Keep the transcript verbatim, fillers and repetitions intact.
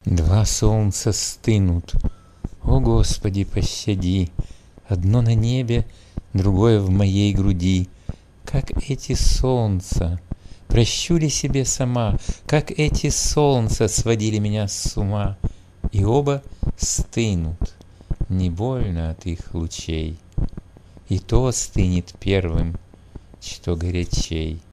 Два солнца стынут, о Господи, пощади! Одно на небе, другое в моей груди. Как эти солнца, прощу ли себе сама, Как эти солнца сводили меня с ума, И оба стынут, не больно от их лучей, И то стынет первым, что горячей.